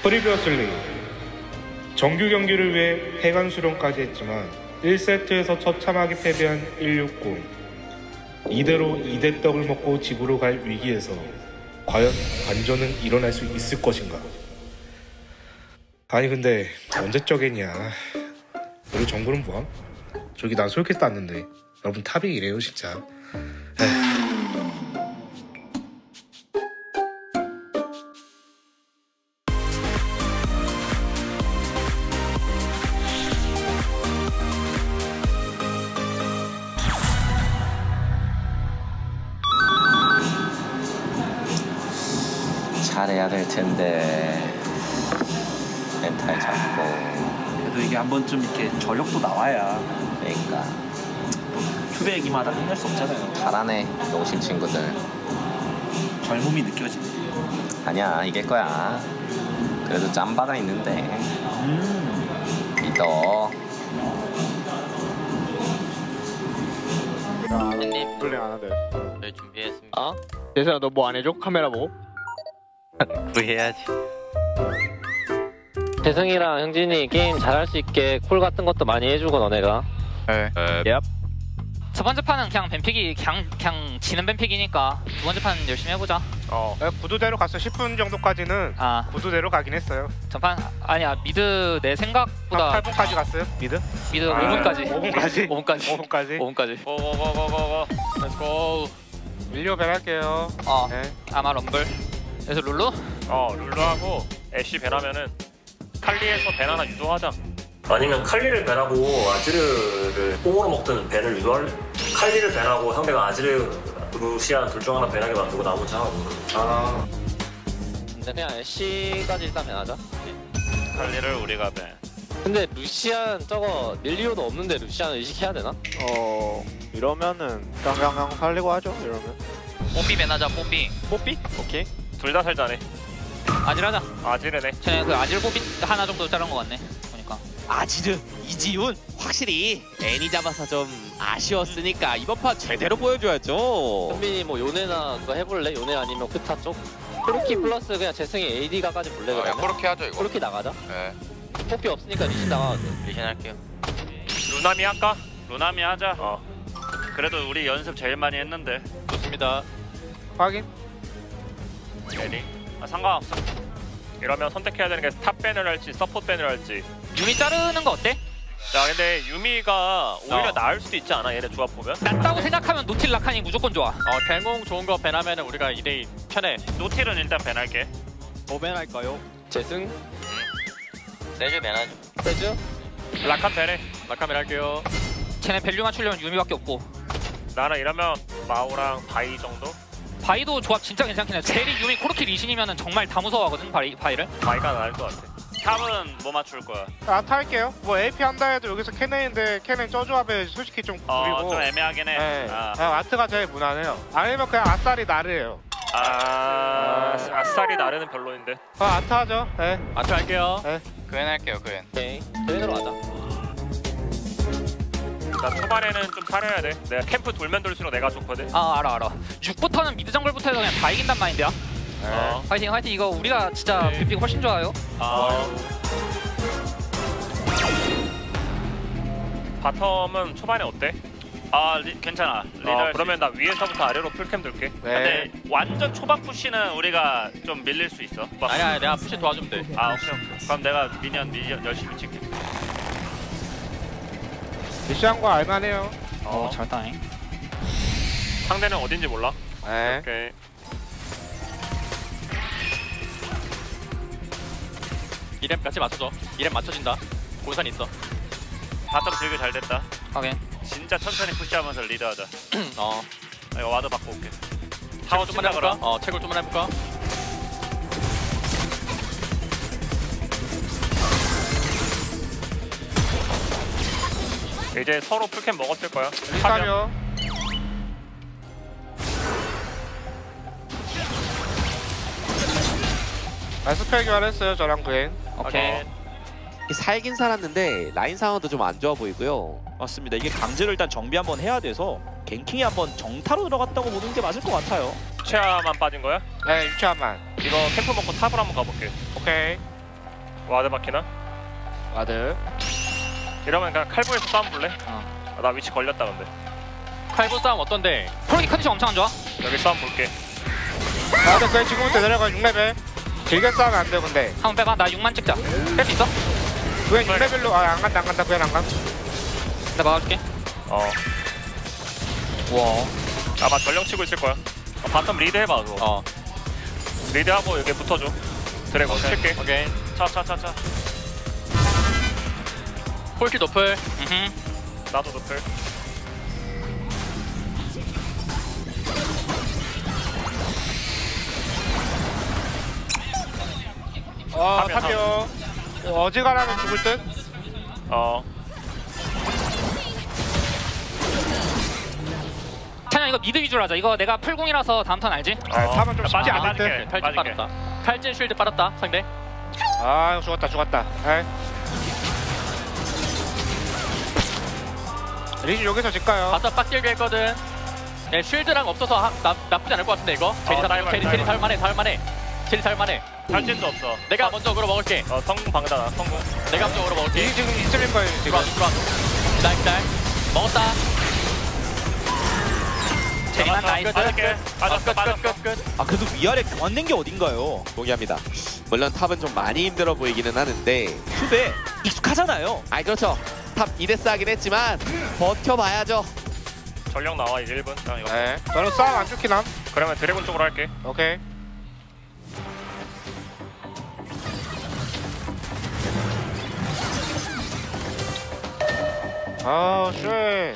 프리비어슬리 정규 경기를 위해 해관 수련까지 했지만 1세트에서 처참하게 패배한 160. 이대로 2대 떡을 먹고 집으로 갈 위기에서 과연 반전은 일어날 수 있을 것인가? 아니 근데 언제 쩌겠냐. 우리 정글은 뭐함? 저기 난 솔캐스트 땄는데 여러분 탑이 이래요 진짜. 잘해야 될 텐데 멘탈 잡고. 그래도 이게 한 번쯤 이렇게 저력도 나와야. 그러니까 휴배 얘기만 하다 끝날 수 없잖아요. 잘하네 농심 친구들. 젊음이 느껴지네. 아니야 이길 거야. 그래도 짬바가 있는데 믿어. 형님 블링 안 하대. 저희 준비했습니다. 어? 예선아 너 뭐 안 해줘? 카메라 보고? 구해야지. 재승이랑 형진이 게임 잘할 수 있게 콜 같은 것도 많이 해주고 너네가. 네. 첫 번째 판은 그냥 뱀픽이 그냥 지는 뱀픽이니까 두 번째 판 열심히 해보자. 구두대로 갔어. 10분 정도까지는 구두대로 가긴 했어요. 전판 아니야 미드 내 생각보다 8분까지 갔어요. 미드 5분까지 5분까지? 5분까지 5분까지? 5분까지. 고고고고고고. 렛츠고. 밀리오 밴할게요. 네. 아마 럼블. 그래서 룰루? 룰루하고 애쉬 밴하면은 칼리에서 밴 하나 유도하자. 아니면 칼리를 밴하고 아지르를 뽕으로 먹든 밴을 유도할래? 칼리를 밴하고 상대가 아지르, 루시안 둘 중 하나 밴하게 만들고 나머지 하나 먹는. 근데 그냥 애쉬까지 일단 변하자. 칼리를 우리가 밴. 근데 루시안 저거 밀리오도 없는데 루시안 의식해야 되나? 이러면은 그냥 살리고 하죠. 이러면. 뽀삐 맨하자 뽀삐. 뽀삐? 오케이. 둘 다 살자네. 아질하자. 아지르네. 쟤네 그 아질 뽀삐 하나 정도 자른 거 같네. 보니까. 아지르, 이지훈 확실히 애니 잡아서 좀 아쉬웠으니까 이번 판 제대로 보여줘야죠. 현빈이 뭐 요네나 그거 해볼래? 요네 아니면 크타 쪽? 코르키 플러스 그냥 재승이 AD가까지 볼래 그러면? 코르키 하죠 이거. 코르키 나가자. 네. 뽑기 없으니까 리신 나가도 돼. 리신 할게요. 루나미 할까? 루나미 하자. 그래도 우리 연습 제일 많이 했는데. 좋습니다. 확인. 레디. 상관없어. 이러면 선택해야 되는 게 탑 밴을 할지 서포트 밴을 할지. 유미 자르는 거 어때? 야 근데 유미가 오히려 나을 수도 있지 않아? 얘네 조합 보면? 낫다고 생각하면 노틸 라칸이 무조건 좋아. 갱공 좋은 거 밴하면 우리가 2대2 편해. 노틸은 일단 밴할게. 뭐 밴할까요? 재승? 세주 매나죠. 세주? 라칸 밴해. 라칸 밴할게요. 쟤네 밸류 맞추려면 유미밖에 없고. 나는 이러면 마오랑 바이 정도? 바이도 조합 진짜 괜찮긴 해. 제리, 유미, 코르키, 리신이면 정말 다 무서워하거든 바이를. 바이가 나을 것 같아. 탑은 뭐 맞출 거야? 아타 할게요. 뭐 AP 한다 해도 여기서 캐넨인데 캐넨 저 조합에 솔직히 좀 구리고. 좀 애매하긴 해. 네. 아트가 제일 무난해요. 아니면 그냥 아싸리 나르예요. 아싸리 나르는 별로인데. 아트 하죠. 네. 아트 할게요. 네. 그엔 할게요 그엔. 오케이. 그랜으로 가자. 나 초반에는 좀 사려야 돼. 내가 캠프 돌면 돌수록 내가 좋거든. 알아. 6부터는 미드 정글부터 해서 그냥 다 이긴단 마인드야. 화이팅. 이거 우리가 진짜 빅 훨씬 좋아요. 바텀은 초반에 어때? 괜찮아. 그러면 나 위에서부터 아래로 풀캠 돌게. 근데 완전 초반 푸시는 우리가 좀 밀릴 수 있어. 아니야 내가 푸시 도와주면 돼. 오케이. 그럼 내가 미니언 열심히 칠게. 미션 거 알만해요. 잘다잉. 상대는 어딘지 몰라? 네. 오케이. 이렘 같이 맞춰줘. 이렘 맞춰진다. 골산 있어. 바텀 즐겨 잘 됐다. 확인. 진짜 천천히 푸시하면서 리드하자. 이거 와드 바꿔 올게. 타워 좀만 해볼까? 채굴 좀만 해볼까? 이제 서로 풀캠 먹었을 거야. 리사요. 스펠 교환했어요 저랑 그앤. 오케이. 살긴 살았는데 라인 상황도 좀 안 좋아 보이고요. 맞습니다. 이게 강제로 일단 정비 한번 해야 돼서 갱킹이 한번 정타로 들어갔다고 보는 게 맞을 것 같아요. 유채화만 빠진 거야? 네, 유채화만. 이거 캠프 먹고 탑을 한번 가볼게. 오케이. 와드 막히나? 와드. 이러면 그냥 칼부에서 싸움 볼래? 나 위치 걸렸다 근데. 칼부 싸움 어떤데? 프로기 컨디션 엄청 안 좋아. 여기 싸움 볼게. 나도 그냥 지금부터 내려가 6레벨. 길게 싸우면 안 돼 근데. 한번 빼봐. 나 6만 찍자. 뺄 수 있어? 그냥 6레벨로 안 간다 그냥 안 가. 나 막아줄게. 와. 아마 전령 치고 있을 거야. 바텀 리드 해봐 그거. 리드하고 여기 붙어줘. 드래곤 칠게. 오케이. 차. 폴킬 노플. 나도 노플. 탑이요. 어지간하면 죽을 듯. 찬영 이거 미드 위주로 하자. 이거 내가 풀공이라서 다음 턴 알지? 탑은 좀 쉽지 않을 듯. 빠질게. 탈진 빨았다. 탈진 쉴드 빨았다 상대. 아 죽었다. 에이. 리신 여기서 질까요? 바텀 빡길게 했거든. 네, 쉴드랑 없어서 나쁘지 않을 것 같은데 이거. 제리 살만해. 제리 살만해. 탈진도 없어. 내가 먼저 으로 먹을게. 성공 방다나 성공. 내가 먼저 으로 먹을게. 리신 지금 이틀린 거예요 지금. 들어와. 기다려. 먹었다. 제리만 나이스. 끝. 아 그래도 위아래 교환된 게 어딘가요? 동의합니다. 물론 탑은 좀 많이 힘들어 보이기는 하는데 큐베 익숙하잖아요. 아이 그렇죠. 탑 2대스 하긴 했지만 버텨봐야죠. 전령 나와 이제 1분. 이거. 네. 저는 싸움 안 좋긴 함. 그러면 드래곤 쪽으로 할게. 오케이. 쉣.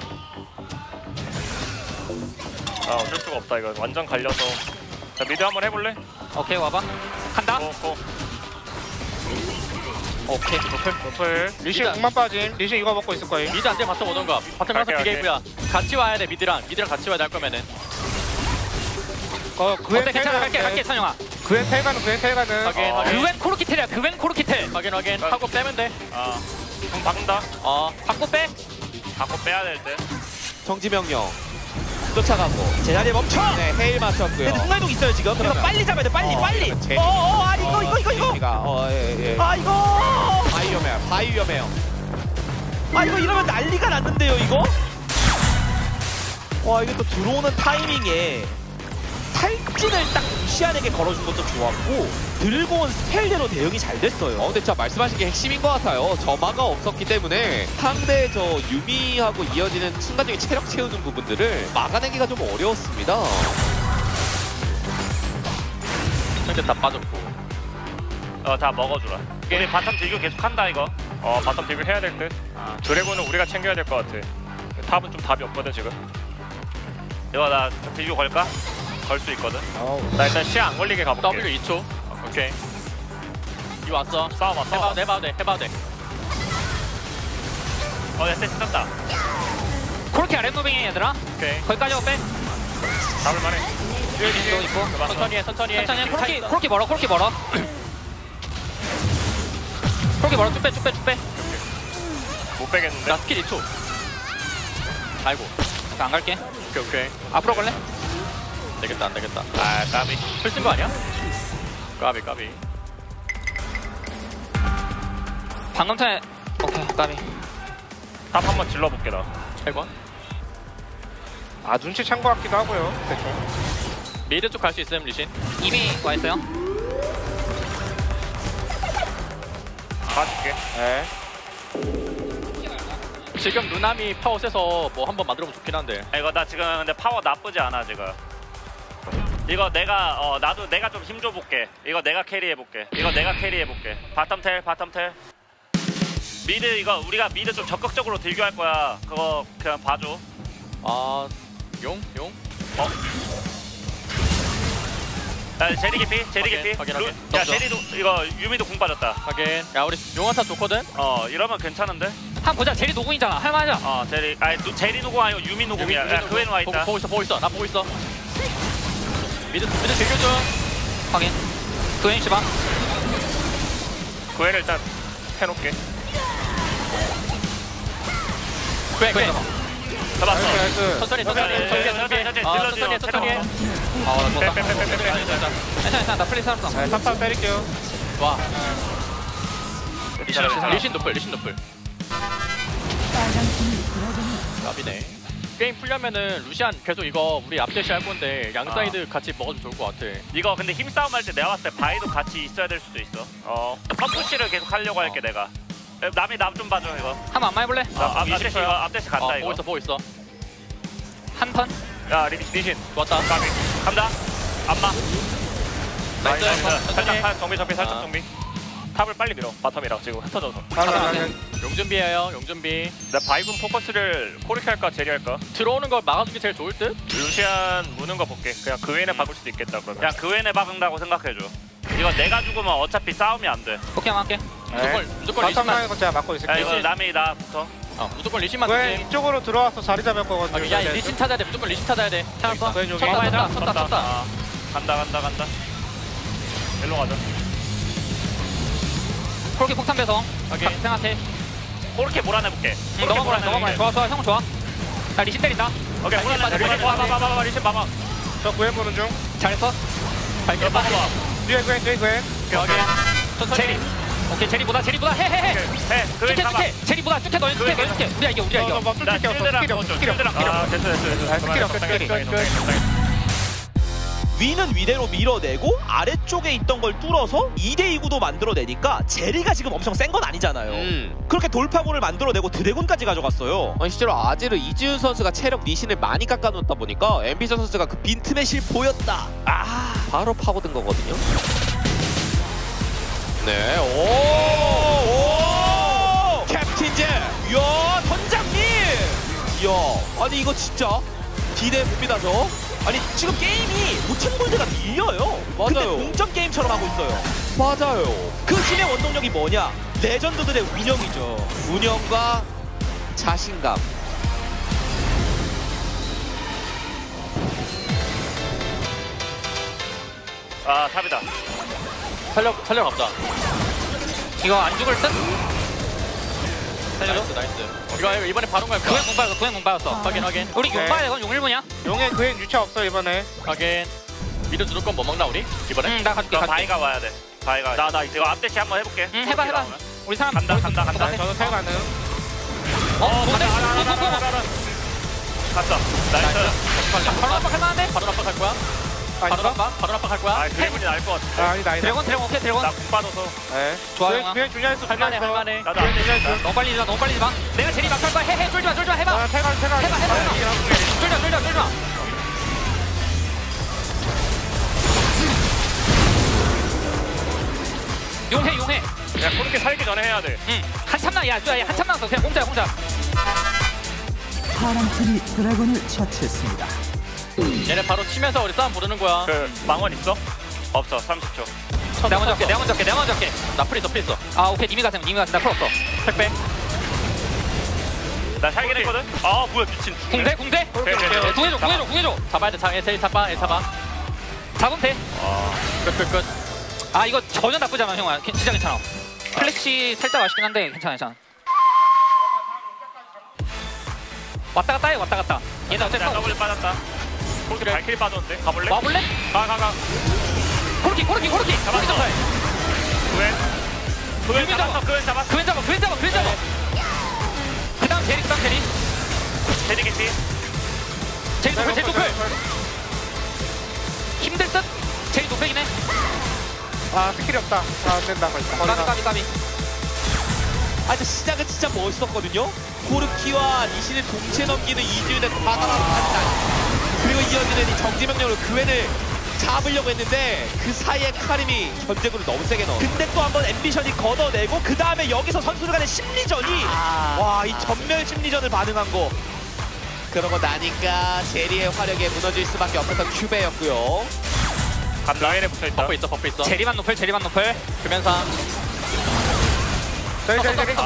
어쩔 수가 없다 이거. 완전 갈려서. 자 미드 한번 해볼래? 오케이 와봐. 간다. 고. 오케이. 노플. 리신 미드. 6만 빠짐. 리신 이거 먹고 있을 거예요. 미드 안돼 바텀 오던가. 바텀 항상 갈게. 비게이브야. 같이 와야 돼 미드랑 같이 와야 될 거면은. 그웬 어때 괜찮아 갈게 찬영아. 그웬 텔가는. 확인. 그웬 코르키텔이야. 그웬 코르키텔. 확인. 하고 빼면 돼. 공 박는다. 받고 빼. 갖고 빼야 될 때. 정지명령 쫓아가고 제자리에 멈춰. 네 헤일 맞췄고요. 근데 순간이동 있어요 지금. 그래서 그러면. 빨리 잡아야 돼. 빨리. 제- 아 이거. 예. 아 이거. 바위 위험해요. 아 이거 이러면 난리가 났는데요 이거? 와 이게 또 들어오는 타이밍에 탈진을 딱 루시안에게 걸어준 것도 좋았고 들고 온 스펠대로 대응이 잘 됐어요. 근데 진짜 말씀하신 게 핵심인 것 같아요. 점화가 없었기 때문에 상대 저 유미하고 이어지는 순간적인 체력 채우는 부분들을 막아내기가 좀 어려웠습니다. 상대 다 빠졌고. 다 먹어주라. 우리 바텀 딜교 계속 한다 이거. 바텀 딜교 해야 될 듯. 드래곤은 우리가 챙겨야 될 것 같아. 탑은 좀 답이 없거든 지금. 이거 나 딜교 걸까? 걸 수 있거든. 나 일단 시야 안 걸리게 가볼게. W 2초. 오케이. 이 왔어. 싸움 왔어. 해봐도 돼. 세트 떴다. 코르키 아랫 무빙해 얘들아. 오케이. 거기까지 빼. 잡을만해. 또 있고. 천천히 해. 코르키 멀어. 코르키 멀어. 쭉 빼. 못 빼겠는데. 나 스킬 2초. 아이고. 나 안 갈게. 오케이. 앞으로 갈래? 안 되겠다. 까비. 풀쓴 거 아니야? 까비. 방금 전에 오케이 까비. 탑 한번 질러볼게 나. 1번. 눈치 챈 거 같기도 하고요. 대충. 미드 쪽 갈 수 있음 리신. 이미 와 있어요. 봐줄게. 네. 지금 누나미 파워 세서 뭐 한번 만들어보면 좋긴 한데. 이거 나 지금 근데 파워 나쁘지 않아 지금. 이거 내가 나도 내가 좀 힘 줘볼게. 이거 내가 캐리해볼게. 바텀 텔. 미드 이거 우리가 미드 좀 적극적으로 딜교할 거야. 그거 그냥 봐줘. 용? 야 제리 개피. 확인. 야 제리도 이거 유미도 공 빠졌다. 확인. 야 우리 용화사 좋거든. 이러면 괜찮은데? 한번 보자. 제리 노공이잖아. 할만하자. 제리 노공 아니고 유미 노공이야. 야 그웬 와 있다. 보고 있어. 나 보고 있어. 미드 즐겨 줘. 확인. 그웬 씨방. 그웬을 일단 해놓게. 그웬. 잡았어. 나이스. 천천히. 천천히 해. 나 좋다. 괜찮아. 나 플레이 살았어. 탑 때릴게요. 와. 리신 노플 나비네. 게임 풀려면은 루시안 계속 이거 우리 앞대시 할 건데 양사이드 같이 먹어도 좋을 것 같아. 이거 근데 힘싸움 할 때 내가 봤을 때 바이도 같이 있어야 될 수도 있어. 펌프시를 계속 하려고 할게 내가. 남이 남 좀 봐줘 이거. 한번 안마 해볼래? 앞대시 이거 앞대시 간다 이거. 보고 있어. 한 턴? 야 리신 좋았다. 까비 간다. 안마. 나이스. 살짝 정비 살짝 정비. 탑을 빨리 밀어. 바텀이랑 지금 흩어져서. 용 준비해요. 용 준비. 나 바이분 포커스를 코르키 할까 제리 할까? 들어오는 걸 막아주기 제일 좋을 듯? 루시안 무는 거 볼게. 그냥 그웬에 박을 수도 있겠다 그러면. 그냥 그웬에 박은다고 생각해줘. 이거 내가 죽으면 어차피 싸움이 안 돼. 오케이 한번 할게. 무조건 바텀 리신만. 라인 거 제가 막고 야 있을게요. 이거 남이 나부터. 무조건 리신만 왜 주지. 이쪽으로 들어와서 자리 잡을 거거든요. 야 리신 찾아야 돼. 무조건 리신 찾아야 돼. 찾았어. 왼쪽에. 쳤다. 간다. 일로 가자. 그렇게 폭탄 배송. 생각해. 그렇게 몰아내볼게. 넘어가. 좋아. 형 좋아. 나 리신 때린다. 오케이 몰아내. 리신 봐봐. 저 구해 보는 중. 잘했어. 발길 봐봐. 뒤에 구해. 제리. 오케이 제리보다 해. 그웬 쭉해. 잡아. 제리보다 쭉해 너희 쭉해. 우리야 이겨. 막 뚫게 없어. 스킬이 없어. 스킬이 없어. 위는 위대로 밀어내고 아래쪽에 있던 걸 뚫어서 2대2 구도 만들어내니까 제리가 지금 엄청 센 건 아니잖아요. 그렇게 돌파구를 만들어내고 드래곤까지 가져갔어요. 아니 실제로 아지르 이지훈 선수가 체력 리신을 많이 깎아놓다 보니까 엠비션 선수가 그 빈틈의 실 보였다. 바로 파고든 거거든요. 네, 오, 캡틴즈. 이야 선장님. 이야 아니 이거 진짜 기대 봅니다 저. 아니 지금 게임이 5,000골드가 밀려요. 근데 맞아요. 동점 게임처럼 하고 있어요. 맞아요. 그 힘의 원동력이 뭐냐? 레전드들의 운영이죠. 운영과 자신감. 탑이다. 살려 갑자. 이거 안 죽을 듯? 나이스. 이거 이번에 바로 갈 거야. 구행 공 받았어. 확인. 우리 용 봐야 돼. 이건 용 1분이야. 용의 구해 유차 없어 이번에. 확인. 미드 누를 건 뭐 먹나 우리? 이번에? 응, 나 가줄게. 그럼 바이가 와야 돼. 바이가. 나 이거 앞대시 한번 해볼게. 응, 해봐. 우리 사람 간다. 저도 태 가능. 뭔데? 갔어. 나이스. 바로 압박할만한데? 바로 압박할 거야? 바로 압박할 거야? 그레이븐이 나을 것 같아. 아니다. 드래곤 오케이 드래곤. 나궁 빠져서. 네. 좋아 형아. 구해 주냐했어. 할만해. 나도 안 돼. 너무 빨리 지지 마. 내가 제리 막할 거야. 해. 쫄지 마. 해봐. 태가. 해봐. 쫄지 마. 용해. 야 그렇게 살기 전에 해야 돼. 응. 한참 한참 남았어. 그냥 공짜. 파란팀이 드래곤을 처치했습니다. 얘네 바로 치면서 우리 싸움 부르는 거야. 그 망원 있어? 없어. 30초. 내가 먼저 할게. 나 프리 있어. 아 오케이 님이 가세요. 나 풀 없어. 택배. 나 살긴 했거든. 뭐야 미친. 궁대. 구해줘. 잡아야 돼. 제일 잡아. 잡으면 돼. 끝. 아 이거 전혀 나쁘지 않아 형아. 진짜 괜찮아. 플래시 살짝 아쉽긴 한데 괜찮아. 왔다 갔다. 얘는 어차피 더블 빠졌다. 코르키 발키리 빠졌는데. 가볼래? 와볼래? 가. 코르키. 잡았어. 그웬 잡았어. 그웬 잡아. 그다음 제리. 제리 개피. 제리 노플. 힘들 듯? 제리 노플이긴 해. 스킬이 없다. 안 된다. 까비. 근데 시작은 진짜 멋있었거든요. 코르키와 리신을 동시에 넘기는 이지훈의 과감한 판단. 그리고 이어지는 이 정지명령으로 그웬을 잡으려고 했는데 그 사이에 카림이 견제구를 너무 세게 넣어. 근데 또 한번 앰비션이 걷어내고 그 다음에 여기서 선수들 간의 심리전이 와, 이 전멸 심리전을 반응한 거. 그러고 나니까 제리의 화력에 무너질 수밖에 없었던 큐베였고요. 라인에 붙어있다. 버프 있어. 제리만 노플. 금연상. 저기.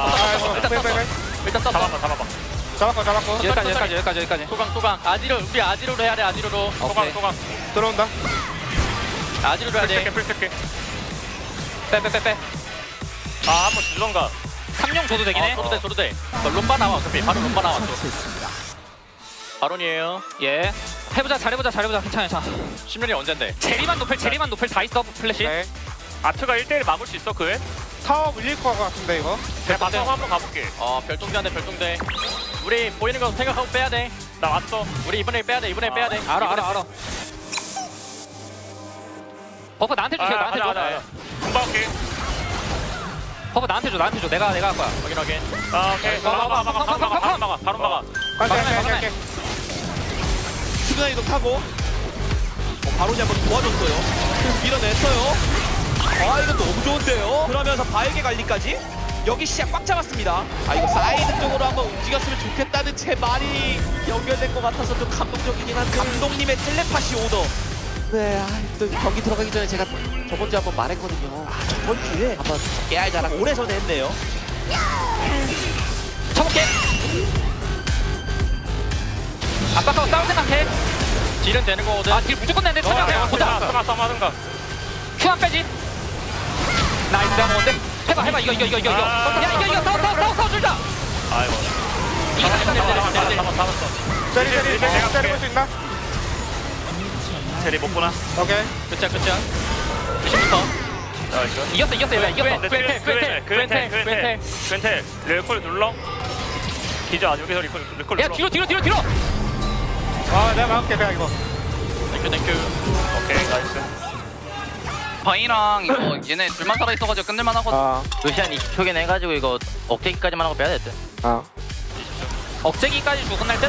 일단 떴어. 잡았고. 여기까지. 소강. 우리 아지로로 해야 돼. 아지로로. 소강. 들어온다. 아지로로 해야 돼. 풀스택. 빼. 한번 주던가. 3용 줘도 되긴 해. 줘도 돼. 롬바 나와. 어차피 바로 롬바 나와. 처치했습니다. 바론이에요. 예. 해보자. 잘해보자. 괜찮아. 10년이 언젠데? 제리만 노플 다 있어. 플래시. 네. 아트가 1대1 막을 수 있어 그웬? 타워 밀릴 것 같은데 이거. 내가 바텀 한번 가볼게. 별동대한테 별동대. 우리 보이는 거 생각하고 빼야 돼. 나 왔어. 우리 이번에 빼야 돼. 이번에 빼야 돼. 알아. 버프 나한테 주세요. 나한테 줘. 금방 올게. 버프 나한테 줘. 내가 할 거야. 확인. 오케이. 바로 막아. 갈게. 순간 이동하고 바로니 한번 도와줬어요. 그래서 밀어냈어요. 아 이거 너무 좋은데요. 그러면서 바에게 관리까지 여기 시작 꽉 잡았습니다. 아 이거 사이드 쪽으로 한번 움직였으면 좋겠다는 제 말이 연결된 것 같아서 좀 감동적이긴 한데 감독님의 텔레파시 오더. 네, 또 경기 들어가기 전에 제가 저번 주에 한번 말했거든요. 저번 주에 한번 깨알 자랑 오래전에 했네요. 쳐볼게. 아빠가 싸울 생각해. 딜은 되는 거거든. 딜 무조건 되는데 쳐봐. 보자. 싸마든가. 큐안 빼지. 나이스 내가 먹었는데. 해봐 이거. 야 이거 싸워 줄자. 아이고. 이거 잡았어. 제리 내가 때리고 수 있나? 제리 못 보나? 오케이. 끝이야. 10부터. 이겼어. 그웬텔. 릴콜 눌러. 기자 여기서 릴콜 야 눌러. 뒤로. 내가 막을게 내가 이거. 땡큐. 오케이 나이스. 바이랑 이거 얘네 둘만 살아 있어가지고 끝낼만 하거든. 루시안 20초긴 해가지고 이거 억제기까지만 하고 빼야 될 듯. 억제기까지 주 끝날 듯?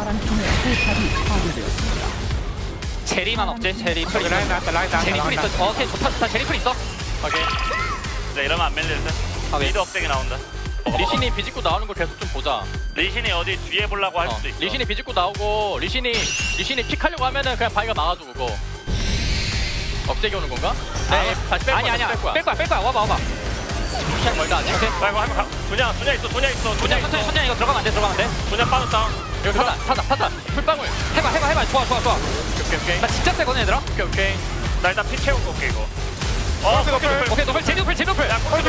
제리만 억제. 제리 풀 있어. 라인 나왔다. 제리 풀 있어. 오케이 좋다. 제리 풀 있어. 오케이. 이제 이러면 안 밀릴 듯. 리드 억제기 나온다. 리신이 비집고 나오는 걸 계속 좀 보자. 리신이 어디 뒤에 보려고 할 수도 있어. 리신이 비집고 나오고 리신이 픽하려고 하면은 그냥 바위가 막아주고 그거. 억제기 오는 건가? 네, 다시 뺄 거야. 아니야. 뺄 거야. 와봐. 시작 멀다 아니야? 오케이. 아이고 한번 도냐 있어. 천천히 이거 들어가면 안 돼. 도냐 빠졌다. 여기 타다. 풀방울. 해봐. 좋아. 오케이. 나 진짜 세거든 얘들아. 오케이. 나 일단 피 채우고 올게 이거. 오케이 노플 제리 노플. 이겼어.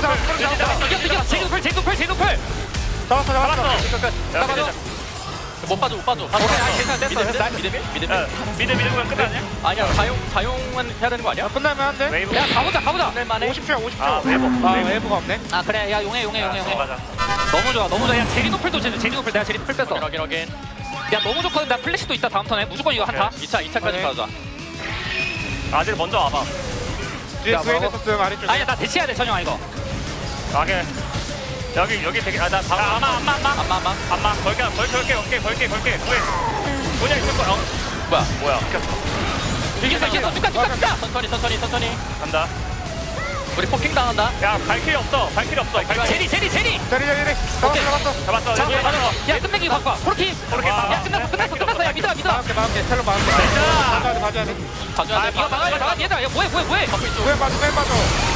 제리 노플. 잡았어. 잡아줘. 못 빠져. 오케이 괜찮아. 미드 그냥 끝 아니야? 아니야. 사용은 해야 되는 거 아니야? 끝나면 안 돼? 웨이브. 야 가보자. 50초야. 웨이브가 없네. 아 그래 야 용해. 맞아. 너무 좋아. 야 제리 노플도 제리 노플 내가 제리 노플 뺐어. 확인. 야 너무 좋거든. 나 플래시도 있다 다음 턴에 무조건 이거 한타. 2차까지 가자. 아들 먼저 와봐. 뒤에 스웨이드 소스 아래쪽에. 아니야 나 대치해야 돼 전영아 이거. 오케이. 여기 되게 나 바로 안마 걸게 오케이 뭐냐 있을 거야. 뭐야 이겼어. 축하. 천천히 간다. 우리 포킹 당한다. 야 발키리 없어. 제리. 제리. 잡았어. 야 끝내기 바꿔. 코르키. 야 끝났어. 야 믿어. 막을게. 텔로 막을게. 봐줘야 돼. 이거 막아 얘들아. 야 뭐해. 왜 빠져.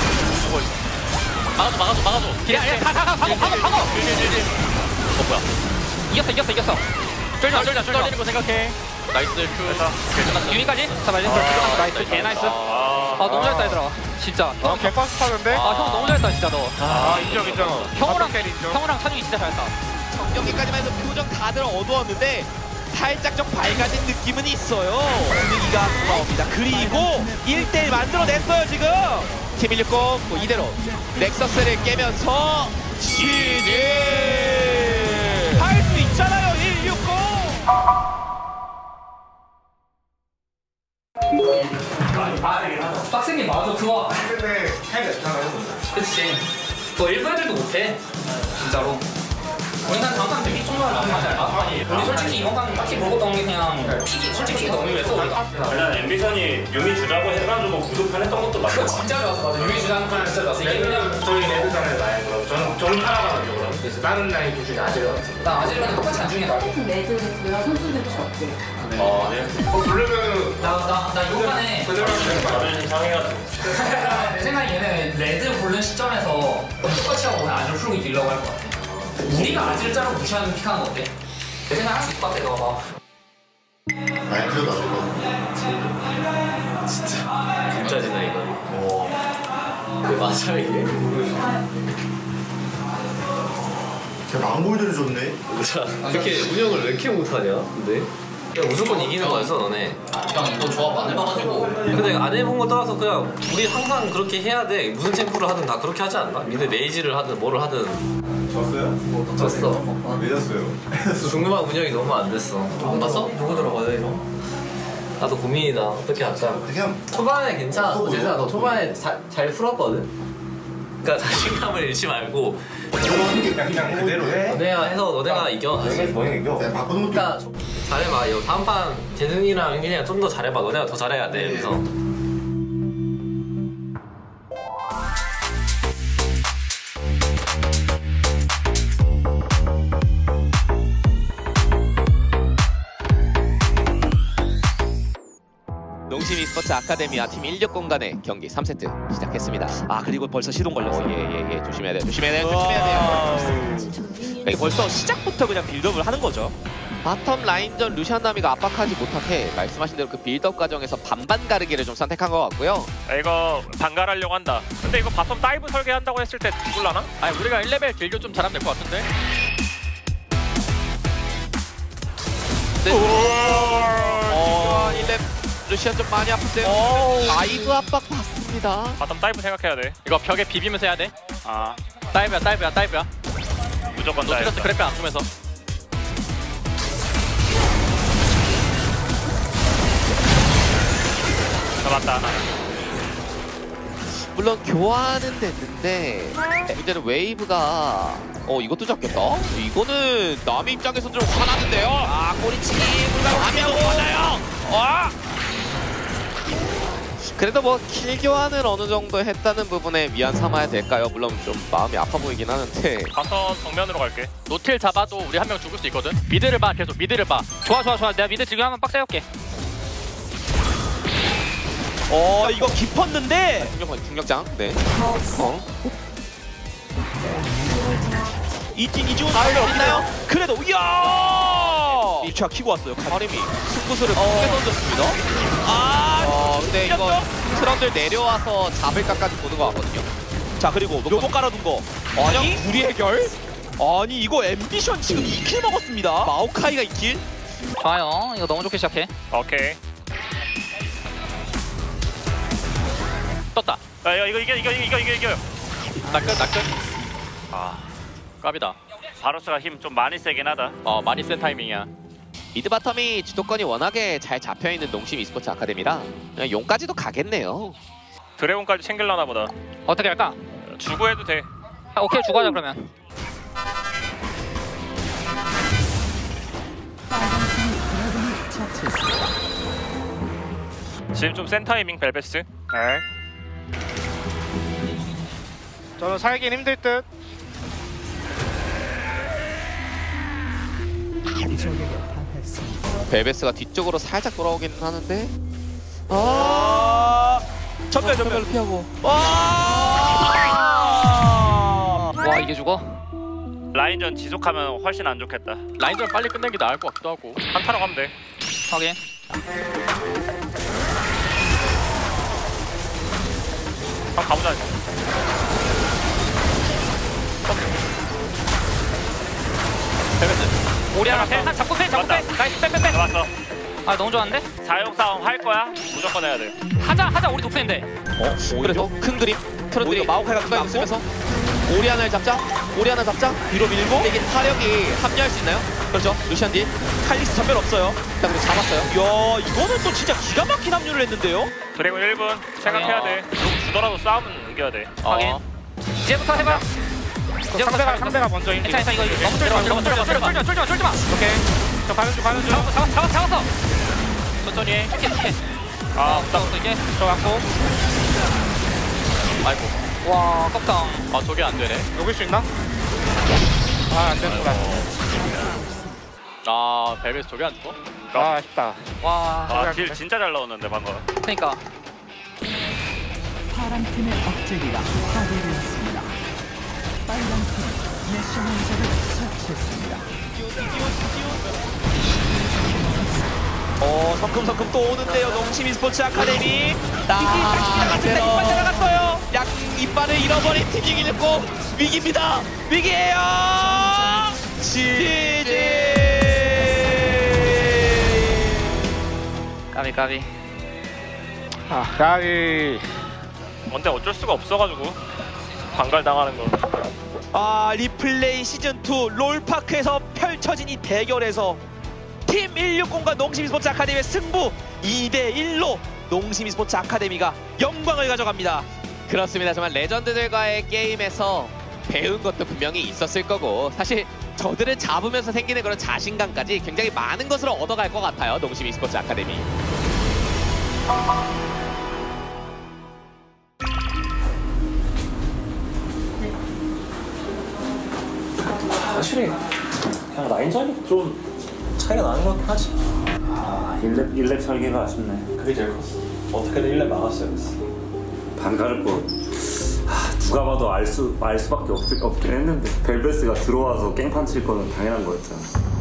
막아줘. 야 가. 방어. 뭐야? 이겼어. 쫄자. 떨리는 거 생각해. 나이스 큐. 유미까지 잡아야지. 나이스. 개 나이스. 너무 잘했다 얘들아. 진짜. 개버스 타는데? 형 너무 잘했다 진짜 너. 인정. 형우랑 찬웅이 진짜 잘했다. 경기까지만 해도 표정 다들 어두웠는데 살짝 좀 밝아진 느낌은 있어요. 분위기가 나옵니다. 그리고 1대1 만들어냈어요 지금. 팀 160 이대로 넥서스를 깨면서 시즌 할 수 있잖아요. 160. 빡세게 맞아 좋아. 근데 그치. 너 일본 애들도 못해. 진짜로. 우리는 당장 되게 총괄하는 하지 않아? 우리 솔직히 이번 강 딱히 볼 것도 없는 게 그냥 솔직히 너무 유했어 우리가. 일단 앰비션이 유미 주자고 해가지고 구독판 했던 것도 맞아. 그거 진짜 좋았어. 맞아. 유미 주장 판 진짜 좋았어. 이게 그냥 저희 레드전을 나야 그럼 저는 타라가지고 그럼 그래서 다른 라인 기준이 아재를 같은 나 아직은 똑같이 안 중에 나고. 레드가 선수들 없대. 네. 그러면은 나 요번에 자존심 상해가지고. 내 생각에 얘네 레드 고른 시점에서 똑같이 하고 그냥 아지를 풀고 이기려고 할 것 같아. 우리가 아지를 짜고 무시하는 픽하는 거 어때? 내 생각 할 수 있을 것 같아. 너가 봐. 마인드다 이거 진짜 지나 이거. 왜 맞아 이게? 걔 망골들이 좋네. 이렇게 운영을 왜 이렇게 못하냐? 근데 무조건 이기는 거였어 너네. 형 이거 조합 안 해봐가지고. 근데 안 해본 거 떠나서 그냥 우리 항상 그렇게 해야 돼. 무슨 챔프를 하든 다 그렇게 하지 않나? 미드 레이지를 하든 뭐를 하든. 졌어요? 졌어. 왜 졌어요? 중후반 운영이 너무 안 됐어. 안 봤어? 누구 들어가요 이거? 나도 고민이다. 어떻게 할까? 초반에 괜찮았어. 재승아 너 초반에 잘 풀었거든? 그러니까 자신감을 잃지 말고 그냥 그대로 해. 너네가 이겨. 너희가 이겨. 바꾸는 것도. 그러니까 잘해봐. 이거 다음 판 재승이랑 형이랑 좀 더 잘해봐. 너네가 더 잘해야 돼. 여기서. 농심 e스포츠 아카데미와 팀 16 간의 경기 3세트 시작했습니다. 아 그리고 벌써 시동 걸렸어요. 예예예 조심해야 돼요. 조심해야 돼요. 벌써 시작부터 그냥 빌드업을 하는 거죠. 바텀 라인전 루시안 나미가 압박하지 못하게 말씀하신 대로 그 빌드업 과정에서 반반 가르기를 좀 선택한 것 같고요. 이거 반갈하려고 한다. 근데 이거 바텀 다이브 설계한다고 했을 때 죽을라나? 아니 우리가 1레벨 딜교 좀 잘하면 될 것 같은데. 네. 루시안 좀 많이 아픈데요. 다이브 압박 받습니다. 바텀 다이브 생각해야 돼. 이거 벽에 비비면서 해야 돼. 아 다이브야. 무조건 다이브. 노트러스 그래프 안 보면서. 잡았다. 물론 교환은 됐는데 문제는 웨이브가 이것도 잡겠다? 이거는 남의 입장에서 좀 화나는데요? 아 꼬리치기 불가하면 화나요! 그래도 뭐 킬 교환을 어느 정도 했다는 부분에 위안 삼아야 될까요? 물론 좀 마음이 아파 보이긴 하는데 바텀 정면으로 갈게. 노틸 잡아도 우리 한 명 죽을 수 있거든. 미드를 봐 계속 미드를 봐. 좋아. 내가 미드 지금 한번 빡 세울게. 이거 깊었는데 중력장 네. 이진이죠? 없나요? 그래도 이야! 이차 키고 왔어요. 카림이 승부수를 크게 던졌습니다. 근데 이거 트런들 내려와서 잡을 까까지 보는 것 같거든요. 자 그리고 요거 깔아둔 거. 아니 둘이 해결? 아니 이거 앰비션 지금 2킬 먹었습니다. 마오카이가 2킬? 좋아요. 이거 너무 좋게 시작해. 오케이. 떴다. 이거 이겨. 나 끝. 아 깝이다. 바로스가 힘 좀 많이 세긴 하다. 많이 센 타이밍이야. 미드 바텀이 주도권이 워낙에 잘 잡혀있는 농심 e스포츠 아카데미라 그냥 용까지도 가겠네요. 드래곤까지 챙길라나 보다. 어떻게 할까? 주고해도 돼. 오케이 주고하자 그러면. 지금 좀 센 타이밍 벨베스. 네. 저는 살긴 힘들 듯. 벨베스가 뒤쪽으로 살짝 돌아오긴 하는데 전멸로 피하고 와 이게 죽어? 라인전 지속하면 훨씬 안 좋겠다. 라인전 빨리 끝내기 나을 것 같기도 하고. 한타로 가면 돼. 확인. 한번 가보자. 벨베스. 오리아나 한 잡고 빼. 나이스 빼. 잡았어. 아 너무 좋았는데? 사용 싸움 할 거야? 무조건 해야 돼. 하자 우리 높은데. 그래서 큰 그림 트런들이 마오카이가 그거 쓰면서 오리아나를 잡자 뒤로 밀고 이게 타력이 합류할 수 있나요? 그렇죠. 루시안 딜 칼리스 전멸 없어요. 일단 그리고 잡았어요. 이야 이거는 또 진짜 기가 막힌 합류를 했는데요. 드래곤 1분 생각해야 돼. 주더라도 싸움은 이겨야 돼. 확인. 이제부터 해봐. 상대가 먼저 힘. 괜찮아 이거 너무 쫄지 마. 오케이. 저 가는 중. 잡았어. 천천히 해. 게. 잡았어 이게. 저 왔고. 아이고. 와 깜짝. 저게 안 되네. 녹일 수 있나? 안 되는구나. 벨베스 저게 안 죽어? 아쉽다. 와. 딜 진짜 잘 나오는데 방금. 그러니까. 파란 팀의 억제기가 파괴되었습니다. 빨간 팀 내셔널즈를 처치했습니다. 성큼성큼 또 오는데요. 농심 e스포츠 아카데미. 이빨 들어갔어요. 약 이빨을 잃어버린 팀이 잃고 위기입니다. 위기예요. 지지. 까비. 까비. 근데 어쩔 수가 없어가지고 반갈 당하는 거. 리플레이 시즌2 롤파크에서 펼쳐진 이 대결에서 팀 160과 농심 e스포츠 아카데미의 승부 2대1로 농심 e스포츠 아카데미가 영광을 가져갑니다. 그렇습니다. 정말 레전드들과의 게임에서 배운 것도 분명히 있었을 거고 사실 저들을 잡으면서 생기는 그런 자신감까지 굉장히 많은 것을 얻어갈 것 같아요. 농심 e스포츠 아카데미. 확실히 그냥 라인전이 좀 차이가 나는 것 같긴 하지. 1렙 설계가 아쉽네. 그게 제일 컸어. 어떻게든 1렙 막았어야 됐어. 반가를 거 누가 봐도 알 수밖에 없긴 했는데 벨베스가 들어와서 깽판 칠 거는 당연한 거였잖아.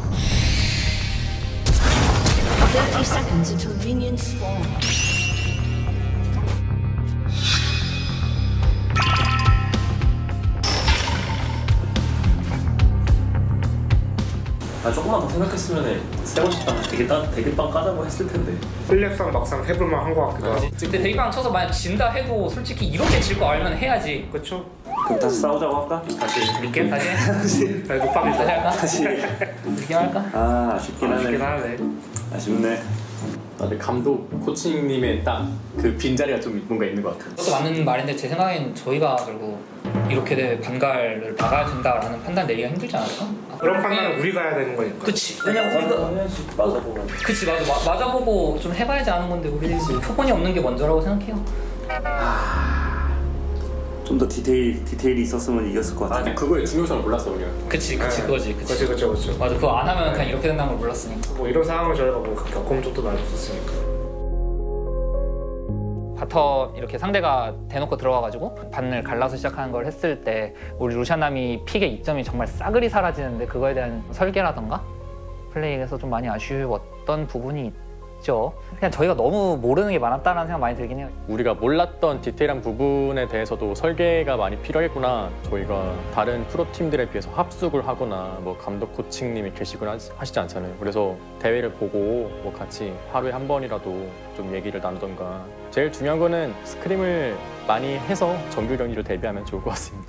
30 seconds until minions spawn. 조금만 더 생각했으면 세 번씩 대기빵 까자고 했을 텐데. 1렙상 막상 해볼만 한 것 같기도 하고. 근데 대기빵 쳐서 만약 진다 해도 솔직히 이렇게 질 거 알면 해야지. 그쵸? 그럼 다시 싸우자고 할까? 다시 리겜 다시? 녹방이 다시 할까? 다시 리겜 할까? 아쉽긴 하네. 아쉽네. 근데 감독 코치님의 딱 그 빈자리가 좀 뭔가 있는 것 같아요. 그것도 맞는 말인데 제 생각엔 저희가 결국 이렇게 반갈을 막아야 된다라는 판단 내리기가 힘들지 않을까? 그런 판단은 우리가 해야 되는 거니까. 그치. 왜냐면 우리가 맞아보면. 그치 맞아보고 좀 해봐야지 아는 건데 우리 표본이 없는 게 먼저라고 생각해요. 좀 더 디테일이 있었으면 이겼을 것 같아. 그거의 중요성을 몰랐어 그냥. 그치 그거지. 그쵸. 맞아 그거 안 하면 그냥 이렇게 된다는 걸 몰랐으니까. 뭐 이런 상황을 저희가 뭐 겪어본 적도 많이 있었으니까. 바텀 이렇게 상대가 대놓고 들어와가지고 반을 갈라서 시작하는 걸 했을 때 우리 루시아남이 픽의 이점이 정말 싸그리 사라지는데 그거에 대한 설계라던가 플레이에서 좀 많이 아쉬웠던 부분이 있죠. 그냥 저희가 너무 모르는 게 많았다는 생각 많이 들긴 해요. 우리가 몰랐던 디테일한 부분에 대해서도 설계가 많이 필요했구나. 저희가 다른 프로팀들에 비해서 합숙을 하거나 뭐 감독 코칭님이 계시곤 하시지 않잖아요. 그래서 대회를 보고 뭐 같이 하루에 한 번이라도 좀 얘기를 나누던가. 제일 중요한 거는 스크림을 많이 해서 정규 경기를 대비하면 좋을 것 같습니다.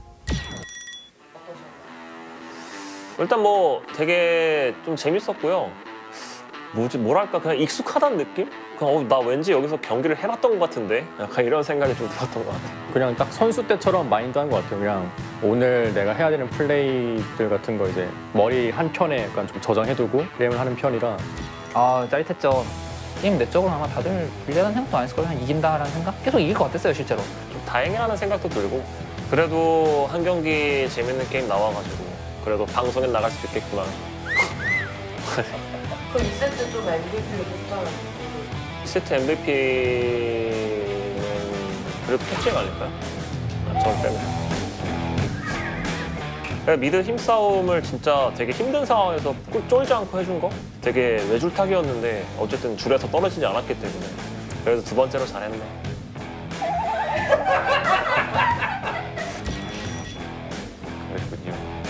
일단 뭐 되게 좀 재밌었고요. 뭐랄까 그냥 익숙하다는 느낌? 그냥 나 왠지 여기서 경기를 해봤던 것 같은데? 약간 이런 생각이 좀 들었던 것 같아요. 그냥 딱 선수 때처럼 마인드한 것 같아요. 그냥 오늘 내가 해야 되는 플레이들 같은 거 이제 머리 한 켠에 약간 좀 저장해두고 게임을 하는 편이라. 짜릿했죠. 게임 내적으로 아마 다들 불리하다는 생각도 안 했을 거예요. 그냥 이긴다라는 생각? 계속 이길 것 같았어요 실제로. 좀 다행이라는 생각도 들고 그래도 한 경기 재밌는 게임 나와가지고 그래도 방송에 나갈 수 있겠구나. 그럼 2세트 좀 MVP를 뽑자면 2세트 MVP는 그래도 패치가 아닐까요? 저를 빼면. 미드 힘싸움을 진짜 되게 힘든 상황에서 꿀 쫄지 않고 해준 거? 되게 외줄타기였는데 어쨌든 줄에서 떨어지지 않았기 때문에 그래도 두 번째로 잘했네. 그랬군요.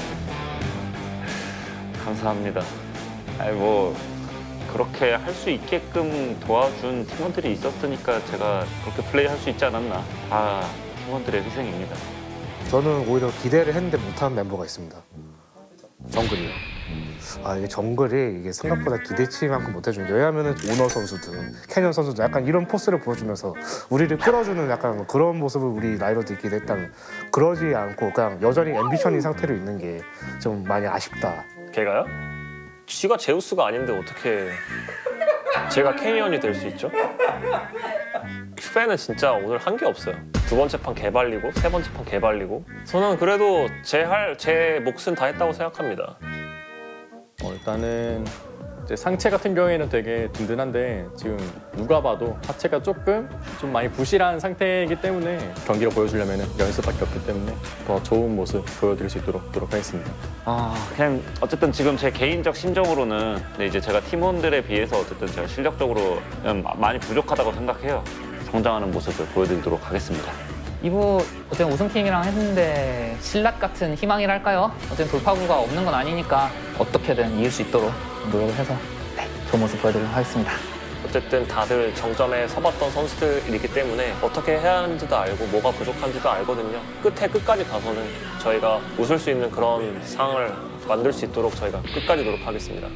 감사합니다. 아니 뭐 그렇게 할 수 있게끔 도와준 팀원들이 있었으니까 제가 그렇게 플레이할 수 있지 않았나. 다 팀원들의 희생입니다. 저는 오히려 기대를 했는데 못한 멤버가 있습니다. 정글이요. 이게 정글이 이게 생각보다 기대치만큼 못해준 게 왜냐하면 오너 선수든 캐년 선수든 약간 이런 포스를 보여주면서 우리를 끌어주는 약간 그런 모습을 우리 라이더들이 기대했다면 그러지 않고 그냥 여전히 앰비션인 상태로 있는 게 좀 많이 아쉽다. 걔가요? 지가 제우스가 아닌데 어떻게 제가 캐니언이 될 수 있죠? 큐베는 진짜 오늘 한 게 없어요. 두 번째 판 개발리고 세 번째 판 개발리고 저는 그래도 제 몫은 다 했다고 생각합니다. 일단은 이제 상체 같은 경우에는 되게 든든한데 지금 누가 봐도 하체가 조금 좀 많이 부실한 상태이기 때문에 경기를 보여주려면 연습밖에 없기 때문에 더 좋은 모습 보여드릴 수 있도록 노력하겠습니다. 그냥 어쨌든 지금 제 개인적 심정으로는 이제 제가 팀원들에 비해서 어쨌든 제가 실력적으로 많이 부족하다고 생각해요. 성장하는 모습을 보여드리도록 하겠습니다. 2부 어쨌든 우승팀이랑 했는데 신라 같은 희망이랄까요? 어쨌든 돌파구가 없는 건 아니니까 어떻게든 이길 수 있도록 노력을 해서 좋은 모습 보여드리도록 하겠습니다. 어쨌든 다들 정점에 서봤던 선수들이기 때문에 어떻게 해야 하는지도 알고 뭐가 부족한지도 알거든요. 끝까지 가서는 저희가 웃을 수 있는 그런 상을 만들 수 있도록 저희가 끝까지 노력하겠습니다.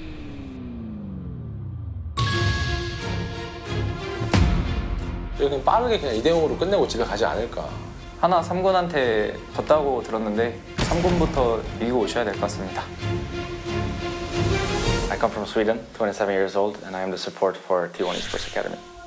그냥 빠르게 그냥 2대0으로 끝내고 집에 가지 않을까. 하나 3군한테 졌다고 들었는데 3군부터 이기고 오셔야 될 것 같습니다. I come from Sweden, 27 years old, and I am the support for T1 Esports Academy.